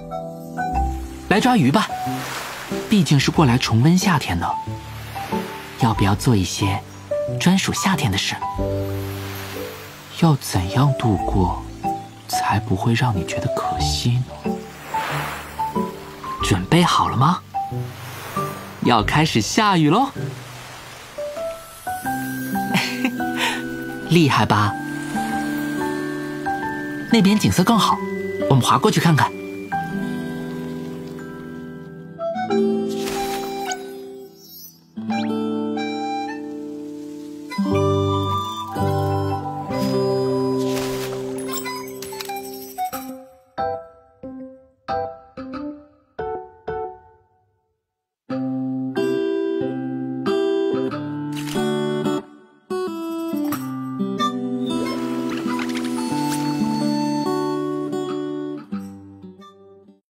来抓鱼吧，毕竟是过来重温夏天的。要不要做一些专属夏天的事？要怎样度过，才不会让你觉得可惜呢？准备好了吗？要开始下雨喽！厉害吧？那边景色更好，我们划过去看看。